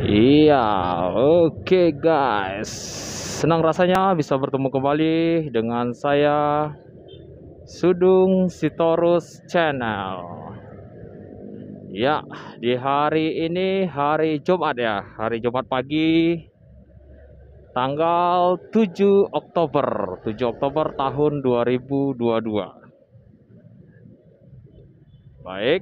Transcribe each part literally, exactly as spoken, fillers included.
Iya, oke guys. Senang rasanya bisa bertemu kembali dengan saya Sudung Sitorus Channel. Ya, di hari ini hari Jumat ya, hari Jumat pagi tanggal tujuh Oktober, tujuh Oktober tahun dua ribu dua puluh dua. Baik.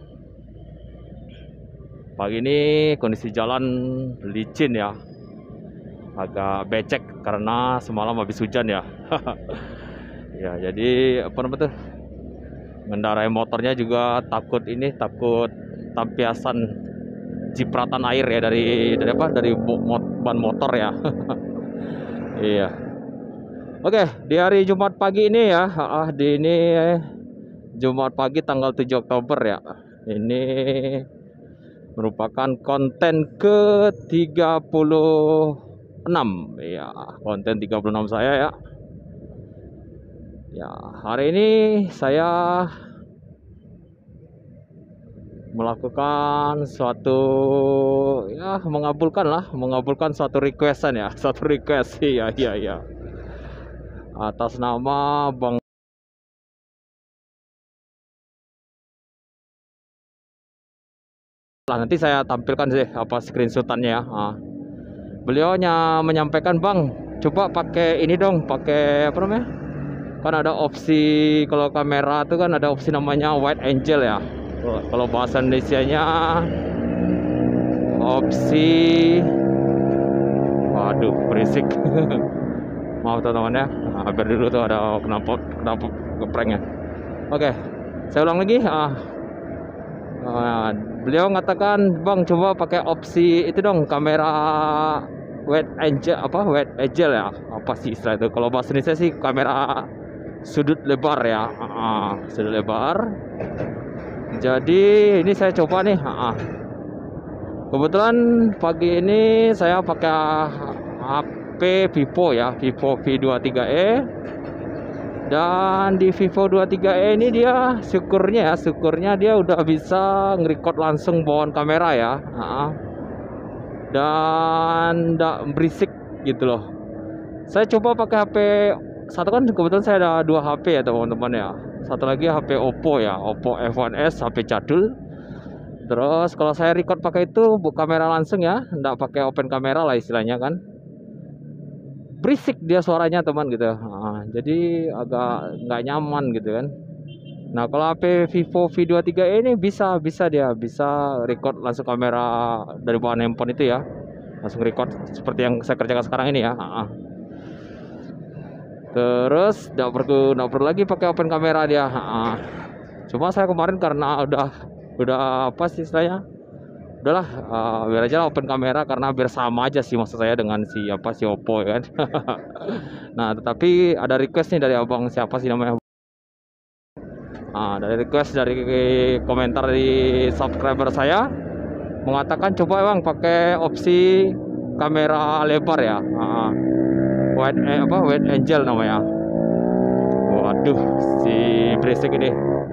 Pagi ini kondisi jalan licin ya. Agak becek karena semalam habis hujan ya. Ya, jadi apa namanya tuh? Mengendarai motornya juga takut ini, takut tampiasan cipratan air ya dari dari apa? Dari ban motor ya. Iya. Oke, di hari Jumat pagi ini ya, ah di ini Jumat pagi tanggal tujuh Oktober ya. Ini merupakan konten ke tiga puluh enam ya, konten tiga puluh enam saya ya. Ya, hari ini saya melakukan suatu ya mengabulkan lah, mengabulkan suatu requestan ya, suatu request ya, iya iya. Atas nama Bang lah, nanti saya tampilkan sih apa screenshotannya ya. Nah, beliaunya menyampaikan, "Bang, coba pakai ini dong, pakai apa namanya? Kan ada opsi kalau kamera tuh kan ada opsi namanya wide angle ya. Kalau bahasa Indonesianya opsi, waduh berisik." Maaf teman-teman ya. Nah, biar dulu tuh ada kenapa kenapa geprengnya. Oke, saya ulang lagi. Ah, ah, beliau mengatakan, "Bang, coba pakai opsi itu dong, kamera wide angle apa wide angle ya? Apa sih istilah itu? Kalau bahasa Indonesia sih kamera sudut lebar ya. Ah, sudut lebar. Jadi ini saya coba nih. Ah, kebetulan pagi ini saya pakai H P Vivo ya, Vivo V dua puluh tiga E. Dan di Vivo dua puluh tiga E ini dia syukurnya ya, syukurnya dia udah bisa nge-record langsung bawaan kamera ya. Nah, dan tidak berisik gitu loh. Saya coba pakai H P satu, kan kebetulan saya ada dua H P ya teman-teman ya. Satu lagi H P Oppo ya, Oppo F satu S, H P jadul. Terus kalau saya record pakai itu kamera langsung ya, tidak pakai open kamera lah istilahnya kan. Berisik dia suaranya teman gitu. Nah, jadi agak nggak nyaman gitu kan. Nah, kalau H P Vivo V dua puluh tiga E ini bisa bisa dia bisa record langsung kamera dari bawah handphone itu ya. Langsung record seperti yang saya kerjakan sekarang ini ya. Nah, terus tidak perlu tidak perlu lagi pakai open kamera dia. Nah, cuma saya kemarin karena udah udah apa sih istilahnya, udahlah uh, biar aja lah open kamera karena biar sama aja sih maksud saya dengan si apa si Oppo ya kan. Nah, tetapi ada request nih dari abang siapa sih namanya. Nah, dari request dari komentar di subscriber saya mengatakan coba bang pakai opsi kamera lebar ya. Nah, wide eh, apa wide angle namanya. Waduh, si berisik ini.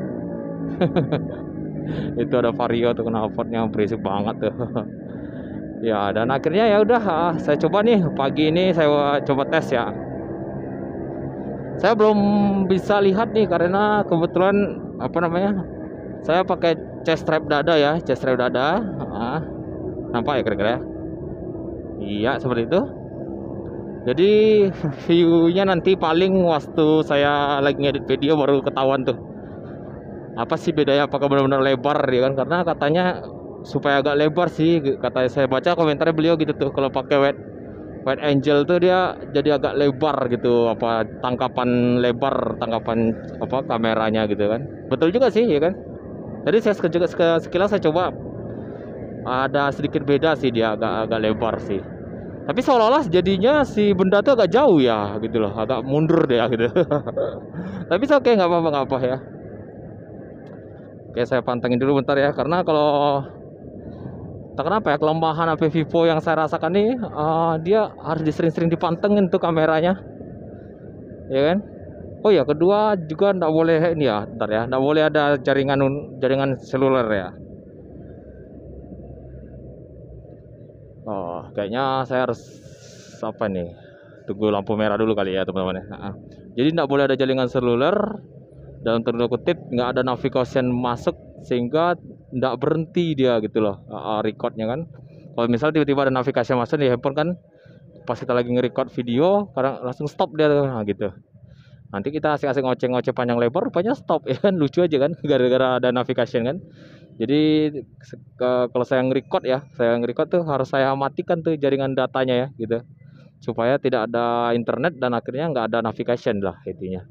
Itu ada Vario tuh knalpotnya berisik banget tuh. Ya, dan akhirnya ya udah saya coba nih pagi ini saya coba tes ya. Saya belum bisa lihat nih karena kebetulan apa namanya, saya pakai chest strap dada ya, chest strap dada. Nah, nampak ya kira-kira? Iya seperti itu. Jadi view-nya nanti paling waktu saya lagi ngedit video baru ketahuan tuh. Apa sih bedanya, apakah benar-benar lebar ya kan, karena katanya supaya agak lebar sih, kata saya baca komentarnya beliau gitu tuh, kalau pakai wide wide angle tuh dia jadi agak lebar gitu, apa tangkapan lebar, tangkapan apa kameranya gitu kan. Betul juga sih ya kan. Jadi saya juga sekilas saya coba ada sedikit beda sih, dia agak agak lebar sih. Tapi seolah-olah jadinya si benda tuh agak jauh ya gitu loh, agak mundur deh ya gitu. Tapi oke, nggak apa-apa nggak apa ya. Oke, saya pantengin dulu bentar ya, karena kalau tak kenapa ya kelemahan H P Vivo yang saya rasakan nih, uh, dia harus sering-sering dipantengin tuh kameranya, ya kan? Oh ya, kedua juga nggak boleh ini ya, bentar ya, nggak boleh ada jaringan jaringan seluler ya. Oh, kayaknya saya harus apa nih? Tunggu lampu merah dulu kali ya teman-teman ya. Nah, jadi tidak boleh ada jaringan seluler, dalam tanda kutip nggak ada navigation masuk sehingga tidak berhenti dia gitu loh, uh, recordnya kan. Kalau misal tiba-tiba ada navigasi masuk di handphone kan, pas kita lagi nge-record video kadang langsung stop dia nah, gitu. Nanti kita asik-asik ngoceh-ngoceh panjang lebar rupanya stop ya kan, lucu aja kan gara-gara ada navigation kan. Jadi ke, kalau saya nge-record ya, saya nge-record tuh harus saya matikan tuh jaringan datanya ya gitu, supaya tidak ada internet dan akhirnya nggak ada navigation lah intinya.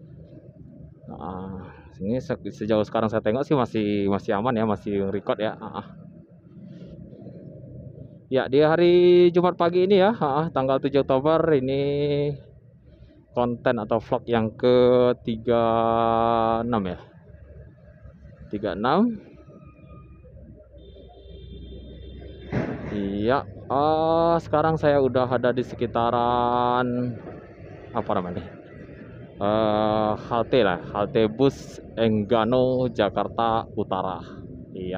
Nah, ini sejauh sekarang saya tengok sih masih masih aman ya, masih record ya. Ya di hari Jumat pagi ini ya, tanggal tujuh Oktober ini konten atau vlog yang ke tiga puluh enam ya, tiga puluh enam. Iya, uh, sekarang saya udah ada di sekitaran apa namanya? Uh, halte lah, halte bus Enggano Jakarta Utara. Iya.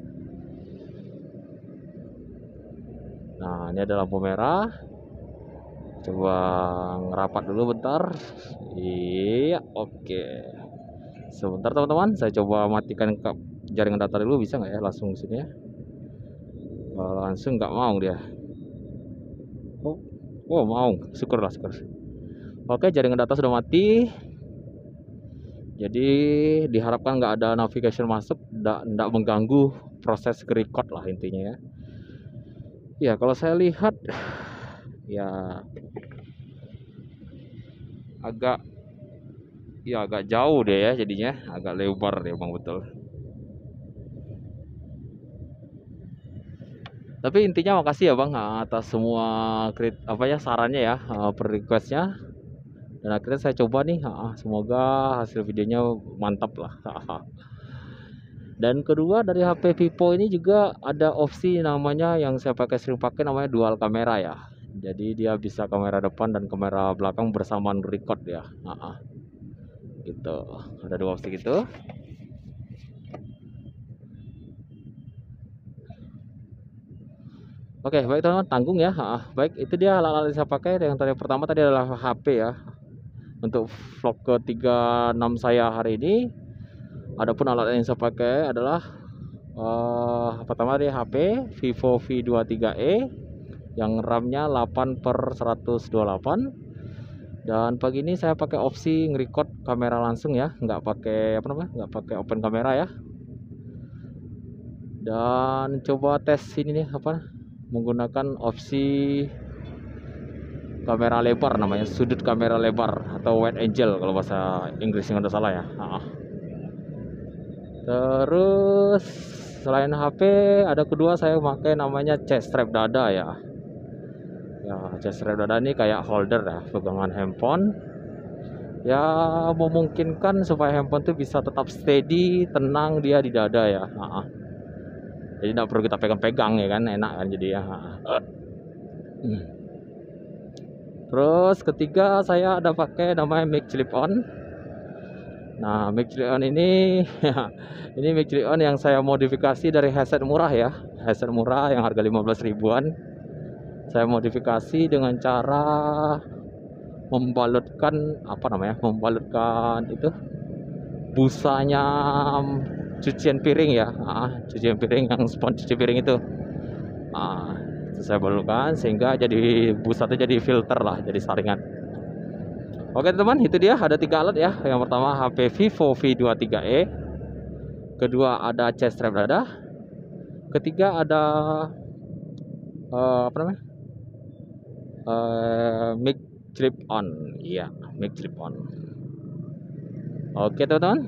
Nah, ini ada lampu merah. Coba ngerapat dulu bentar. Iya, oke. Sebentar teman-teman, saya coba matikan jaringan data dulu, bisa nggak ya langsung sini ya? Uh, langsung nggak mau dia. Oh, oh mau, syukurlah syukur. Oke, jaringan data sudah mati. Jadi diharapkan nggak ada navigation masuk, nggak mengganggu proses record lah intinya ya. Ya kalau saya lihat ya agak ya agak jauh deh ya jadinya, agak lebar deh bang, betul. Tapi intinya makasih ya bang atas semua krit apa ya sarannya ya, per requestnya. Dan akhirnya saya coba nih, semoga hasil videonya mantap lah. Dan kedua dari H P Vivo ini juga ada opsi namanya yang saya pakai sering pakai namanya dual kamera ya. Jadi dia bisa kamera depan dan kamera belakang bersamaan record ya. Gitu. Ada dua opsi gitu. Oke, baik teman-teman, tanggung ya. Baik, itu dia alat-alat yang saya pakai. Yang tadi pertama tadi adalah H P ya. Untuk vlog ke tiga puluh enam saya hari ini. Adapun alat yang saya pakai adalah uh, pertama di H P Vivo V dua puluh tiga E yang RAM-nya delapan per seratus dua puluh delapan. Dan pagi ini saya pakai opsi nge-record kamera langsung ya, nggak pakai apa namanya, nggak pakai open kamera ya. Dan coba tes ini nih apa, menggunakan opsi kamera lebar namanya, sudut kamera lebar atau wide angle kalau bahasa Inggris yang udah salah ya. Nah. Terus selain H P ada kedua saya pakai namanya chest strap dada ya. Ya chest strap dada ini kayak holder ya, pegangan handphone. Ya memungkinkan supaya handphone tuh bisa tetap steady, tenang dia di dada ya. Nah. Jadi tidak perlu kita pegang-pegang ya kan, enak kan jadi ya. Hmm. Terus ketiga saya ada pakai namanya mic clip on. Nah mic clip on ini ini mic clip on yang saya modifikasi dari headset murah ya, headset murah yang harga lima belas ribuan. Saya modifikasi dengan cara membalutkan apa namanya, membalutkan itu busanya cucian piring ya, ah, cucian piring yang spons cuci piring itu. Ah, itu saya balutkan sehingga jadi busanya jadi filter lah, jadi saringan. Oke teman, itu dia ada tiga alat ya. Yang pertama H P Vivo V dua puluh tiga E, kedua ada chest strap dada, ketiga ada uh, apa namanya, uh, mic clip on. Iya, mic clip on. Oke teman-teman,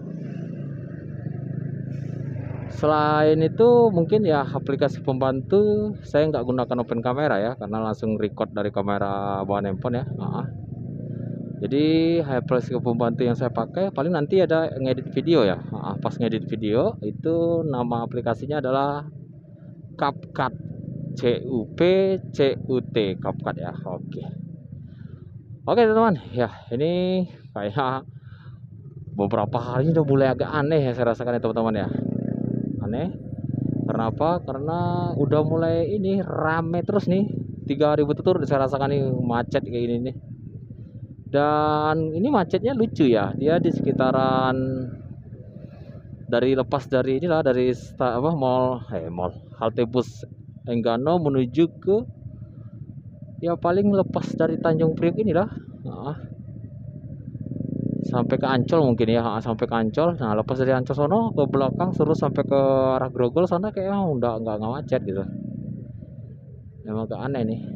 selain itu mungkin ya aplikasi pembantu saya nggak gunakan open kamera ya, karena langsung record dari kamera bawaan handphone ya. Nah, jadi aplikasi pembantu yang saya pakai paling nanti ada ngedit video ya. Nah, pas ngedit video itu nama aplikasinya adalah CapCut, C U P C U T, CapCut ya. Oke. Oke teman-teman, ya ini kayak beberapa hari ini udah mulai agak aneh ya saya rasakan ya teman-teman ya. Aneh. Karena apa? Karena udah mulai ini rame terus nih, tiga hari betul saya rasakan nih macet kayak gini nih. Dan ini macetnya lucu ya, dia di sekitaran dari lepas dari inilah dari sta, apa mall eh mall halte bus Enggano menuju ke ya paling lepas dari Tanjung Priok inilah, nah, sampai ke Ancol mungkin ya, nah, sampai ke Ancol. Nah lepas dari Ancol sono ke belakang terus sampai ke arah Grogol sana kayak oh, udah nggak nggak macet gitu. Emang agak aneh nih.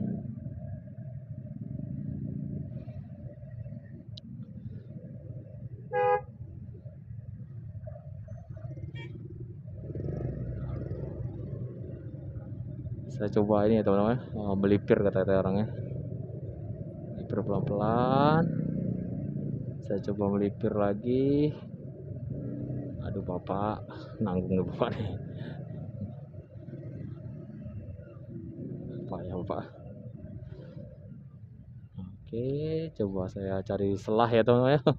Saya coba ini ya teman-teman, oh, melipir kata-kata orangnya, melipir pelan-pelan. Saya coba melipir lagi. Aduh bapak, nanggung nih bapak nih. Bapak ya bapak. Oke, coba saya cari selah ya teman-teman ya.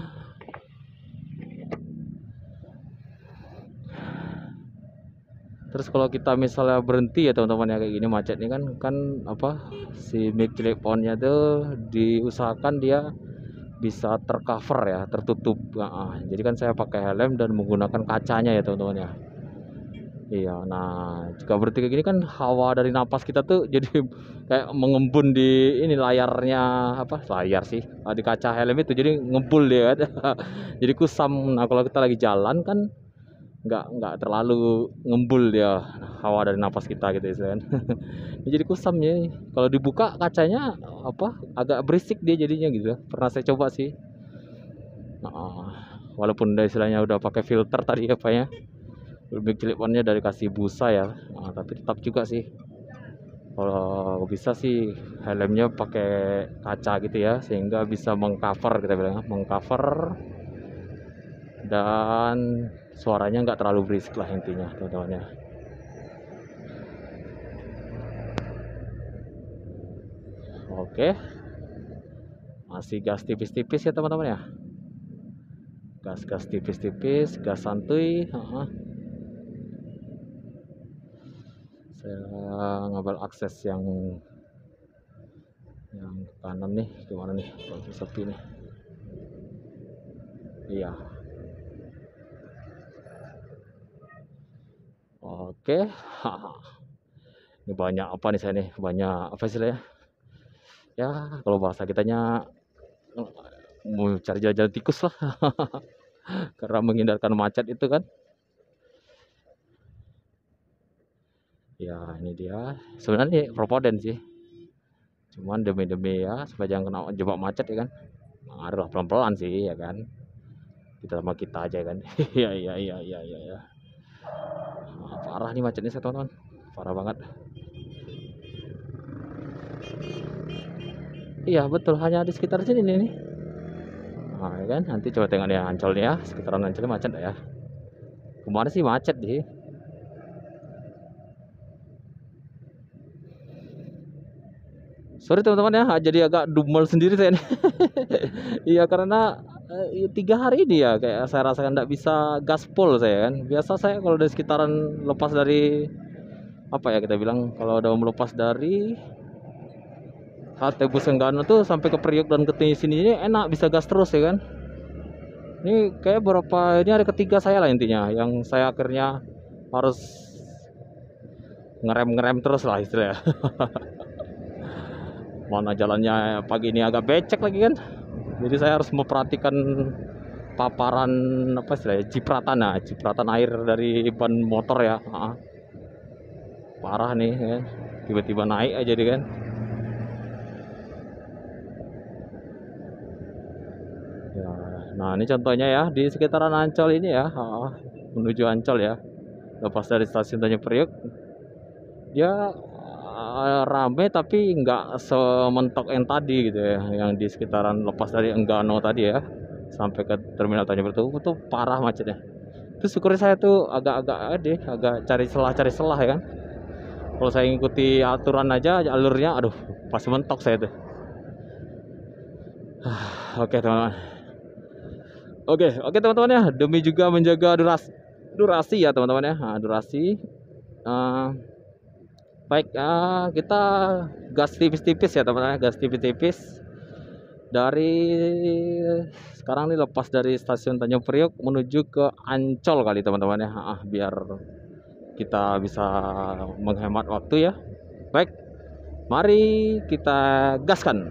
Terus kalau kita misalnya berhenti ya teman-teman ya kayak gini macet ini kan kan apa si mic teleponnya tuh diusahakan dia bisa tercover ya, tertutup. Nah, jadi kan saya pakai helm dan menggunakan kacanya ya teman-teman ya. Iya, nah jika berhenti kayak gini kan hawa dari napas kita tuh jadi kayak mengembun di ini layarnya, apa layar sih, di kaca helm itu jadi ngebul dia kan. Jadi kusam. Nah kalau kita lagi jalan kan nggak nggak terlalu ngembul dia hawa dari napas kita gitu ya kan. Jadi kusam ya kalau dibuka kacanya apa agak berisik dia jadinya gitu. Pernah saya coba sih, nah, walaupun udah istilahnya udah pakai filter tadi apa ya, lebih teleponnya dari kasih busa ya, nah, tapi tetap juga sih kalau bisa sih helmnya pakai kaca gitu ya sehingga bisa mengcover, kita bilang mengcover, dan suaranya nggak terlalu berisik lah intinya teman-teman ya. Oke, masih gas tipis-tipis ya teman-teman ya, gas-gas tipis-tipis, gas santuy. uh-huh. Saya ngambil akses yang yang kanan nih, gimana nih kalau sepi nih. Iya, oke. Ini banyak apa nih saya nih, banyak apa sih ya, ya kalau bahasa kitanya mau cari jalan-jalan tikus lah. Karena menghindarkan macet itu kan. Ya ini dia sebenarnya propoden sih, cuman demi-demi ya supaya jangan kena jebak macet ya kan. Ngaruh pelan-pelan sih ya kan, kita sama kita aja kan. Iya iya iya iya iya ya. Nah, parah nih macetnya saya teman-teman, parah banget. Iya betul, hanya di sekitar sini nih. Nah ya kan, nanti coba tengok ya Ancol ya, sekitaran Ancol macet ya. Kemarin sih macet sih. Sorry teman-teman ya, jadi agak dumel sendiri saya nih. Iya karena eh, tiga hari ini ya kayak saya rasakan tidak bisa gaspol saya kan. Biasa saya kalau dari sekitaran lepas dari apa ya kita bilang, kalau udah melepas dari halte bus Enggano tuh sampai ke Priok dan ke sini ini enak bisa gas terus ya kan. Ini kayak berapa ini hari ketiga saya lah intinya yang saya akhirnya harus ngerem-ngerem terus lah istilahnya. Mana jalannya pagi ini agak becek lagi kan, jadi saya harus memperhatikan paparan apa istilahnya, cipratan nah cipratan air dari ban motor ya. Ah, parah nih ya, tiba-tiba naik aja deh kan. Ya, nah ini contohnya ya di sekitaran Ancol ini ya, ah, menuju Ancol ya, lepas dari stasiun Tanjung Priok dia uh, rame tapi nggak sementok yang tadi gitu ya, yang di sekitaran lepas dari Enggano tadi ya sampai ke terminal Tanjung Priok itu parah macetnya. Itu syukur saya tuh agak-agak deh agak cari celah cari celah ya kan. Kalau saya ngikuti aturan aja alurnya, aduh pasti mentok saya tuh. Oke teman-teman, oke oke teman-teman ya, demi juga menjaga durasi durasi ya teman-teman ya, nah, durasi eh, baik, eh, kita gas tipis-tipis ya teman-teman, gas tipis-tipis dari sekarang nih, lepas dari stasiun Tanjung Priok menuju ke Ancol kali teman-teman ya, ah, biar kita bisa menghemat waktu ya. Baik, mari kita gaskan.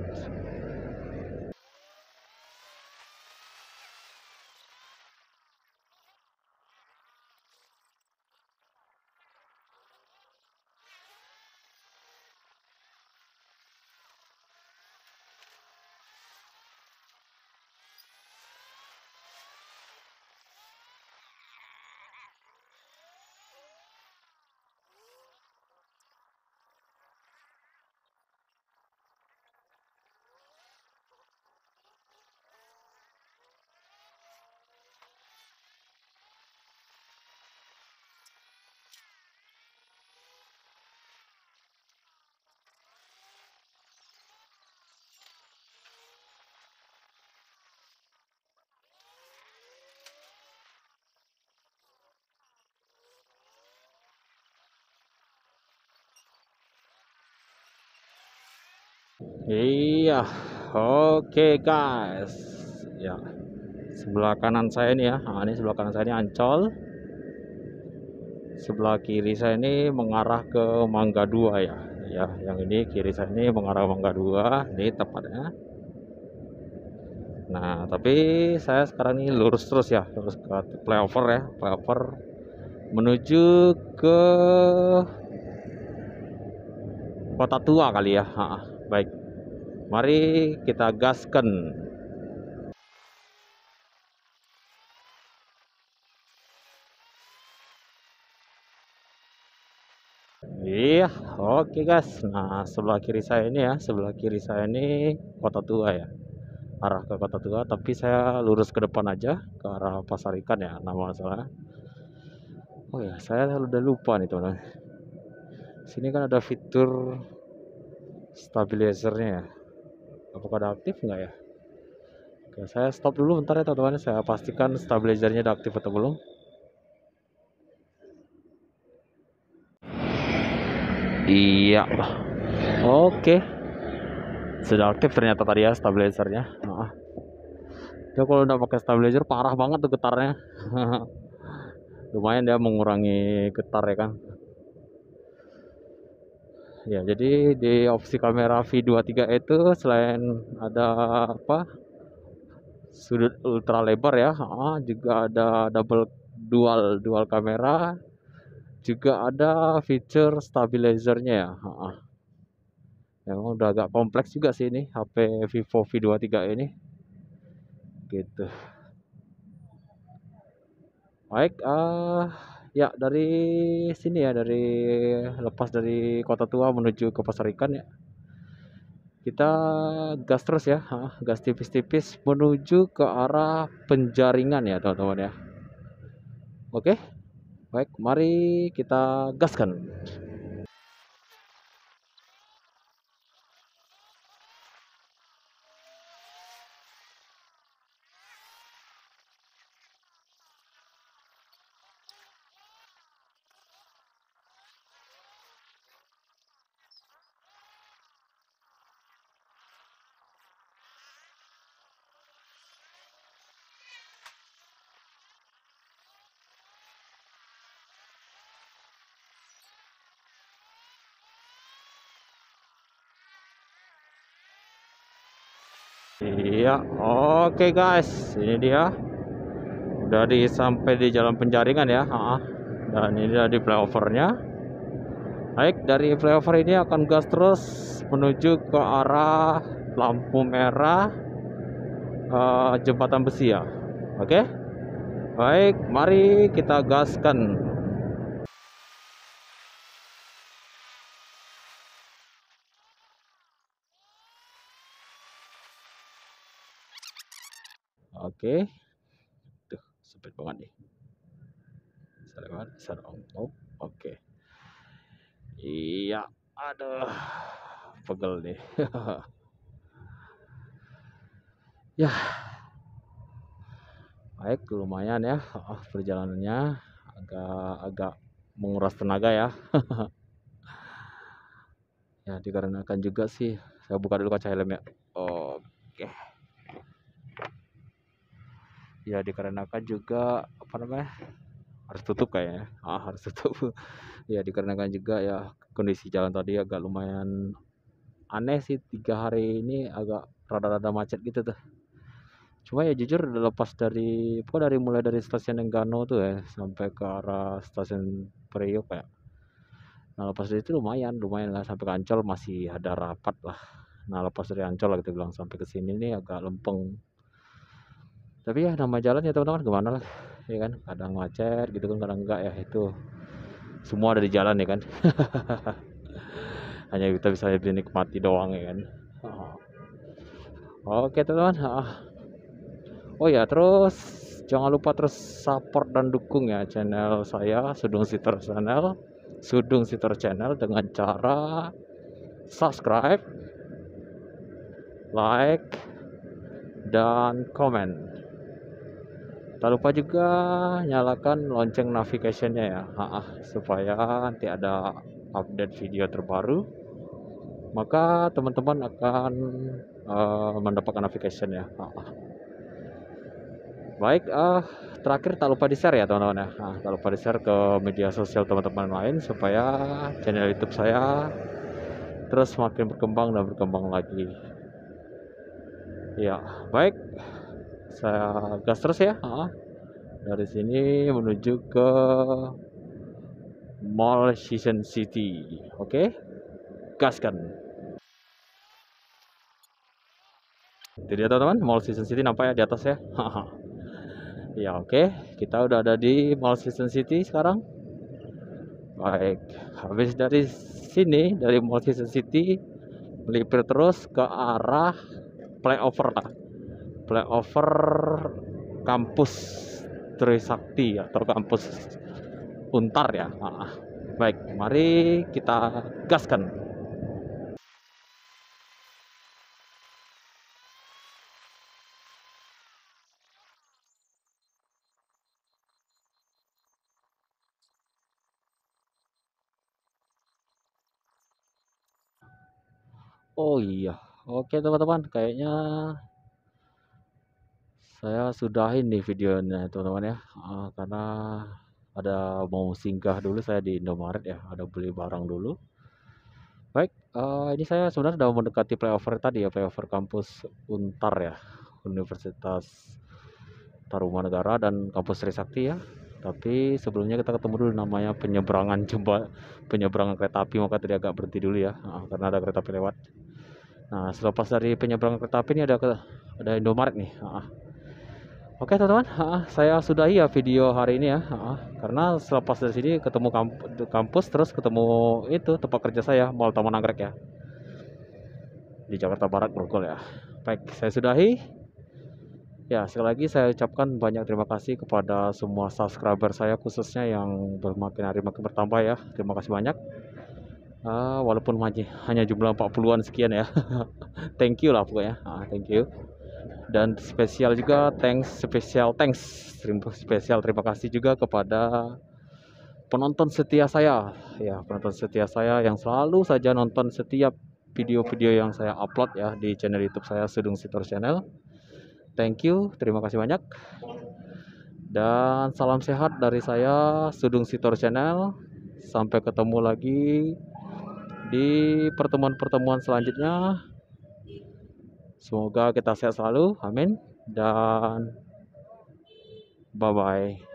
Iya, oke guys. Ya, sebelah kanan saya ini ya, nah, ini sebelah kanan saya ini Ancol. Sebelah kiri saya ini mengarah ke Mangga Dua ya. Ya, yang ini kiri saya ini mengarah Mangga Dua, ini tepatnya. Nah, tapi saya sekarang ini lurus terus ya, lurus ke flyover ya, flyover menuju ke Kota Tua kali ya. Ha, baik, mari kita gaskan. Iya, oke guys. Nah, sebelah kiri saya ini ya, sebelah kiri saya ini Kota Tua ya, arah ke Kota Tua. Tapi saya lurus ke depan aja, ke arah Pasar Ikan ya, nama salah. Oh ya, saya udah lupa nih teman-teman. Sini kan ada fitur stabilizernya ya. Apakah ada aktif nggak ya? Oke, saya stop dulu bentar ya teman-teman. Saya pastikan stabilizernya udah aktif atau belum. Iya, oke, sudah aktif ternyata tadi ya stabilizernya. Nah, ya kalau udah pakai stabilizer parah banget tuh getarnya. Lumayan dia mengurangi getar ya kan. Ya, jadi di opsi kamera V dua puluh tiga itu selain ada apa, sudut ultra lebar ya, ah, juga ada double dual dual kamera, juga ada feature stabilizernya ya. Ah, memang udah agak kompleks juga sih ini H P Vivo V dua puluh tiga ini. Gitu. Baik, uh, ya dari sini ya, dari lepas dari Kota Tua menuju ke Pasar Ikan ya. Kita gas terus ya, ah, gas tipis-tipis menuju ke arah Penjaringan ya teman-teman ya. Oke, baik, mari kita gaskan. Iya, oke guys, ini dia. Udah di sampai di Jalan Penjaringan ya, ah, dan ini ada di flyovernya. Baik, dari flyover ini akan gas terus menuju ke arah lampu merah, uh, jembatan besi ya. Oke, baik, mari kita gaskan. Oke, tuh sempit banget nih. Selewan, serong, oh, oke. Iya, aduh, pegel nih. Ya, baik, lumayan ya, oh, perjalanannya agak-agak menguras tenaga ya. Ya dikarenakan juga sih, saya buka dulu kaca helm ya. Oke. Ya dikarenakan juga apa namanya, harus tutup kayaknya. Ah harus tutup. Ya dikarenakan juga ya kondisi jalan tadi agak lumayan aneh sih, tiga hari ini agak rada-rada macet gitu tuh. Cuma ya jujur udah lepas dari pokoknya dari mulai dari stasiun Enggano tuh ya sampai ke arah stasiun Priok kayak. Nah lepas dari itu lumayan, lumayan lah sampai ke Ancol masih ada rapat lah. Nah lepas dari Ancol lah kita bilang sampai ke sini nih agak lempeng. Tapi ya nama jalan ya teman-teman, gimana lah, ya kan kadang macet gitu kan, kadang enggak ya, itu semua ada di jalan ya kan. Hanya kita bisa dinikmati doang ya kan. Oke teman-teman. Oh ya, terus jangan lupa terus support dan dukung ya channel saya Sudung Sitor Channel, Sudung Sitor Channel dengan cara subscribe, like, dan komen. Tak lupa juga nyalakan lonceng notification-nya ya, ha, supaya nanti ada update video terbaru, maka teman-teman akan uh, mendapatkan notification ya. Ha, ha. Baik, uh, terakhir tak lupa di share ya teman-teman ya. Nah, tak lupa di share ke media sosial teman-teman lain supaya channel YouTube saya terus semakin berkembang dan berkembang lagi. Ya, baik. Saya gas terus ya. Uh, dari sini menuju ke Mall Season City. Oke, gaskan. Jadi ya teman-teman, Mall Season City nampak ya di atas ya. Ya oke, kita udah ada di Mall Season City sekarang. Baik, habis dari sini, dari Mall Season City melipir terus ke arah flyover lah, flyover kampus Trisakti atau kampus Untar ya. Nah, baik, mari kita gaskan. Oh iya, oke teman-teman, kayaknya saya sudahin nih videonya teman-teman ya, uh, karena ada mau singgah dulu saya di Indomaret ya, ada beli barang dulu. Baik, uh, ini saya sebenarnya sudah mendekati flyover tadi ya, flyover kampus Untar ya, Universitas Tarumanegara dan kampus Trisakti ya. Tapi sebelumnya kita ketemu dulu namanya penyeberangan jembatan, penyeberangan kereta api, maka tadi agak berhenti dulu ya, uh, karena ada kereta api lewat. Nah, selepas dari penyeberangan kereta api ini ada ada Indomaret nih. Uh, Oke teman-teman, saya sudahi ya video hari ini ya, karena selepas dari sini ketemu kampus, terus ketemu itu tempat kerja saya, Mall Taman Anggrek ya, di Jakarta Barat, Grogol ya. Baik, saya sudahi. Ya, sekali lagi saya ucapkan banyak terima kasih kepada semua subscriber saya, khususnya yang bermakin hari makin bertambah ya. Terima kasih banyak. Uh, walaupun hanya jumlah empat puluhan sekian ya. Thank you lah pokoknya. Uh, thank you. Dan spesial juga thanks, spesial thanks, spesial terima kasih juga kepada penonton setia saya, ya penonton setia saya yang selalu saja nonton setiap video-video yang saya upload ya di channel YouTube saya Sudung Sitor Channel. Thank you, terima kasih banyak. Dan salam sehat dari saya Sudung Sitor Channel. Sampai ketemu lagi di pertemuan-pertemuan selanjutnya. Semoga kita sehat selalu, amin, dan bye-bye.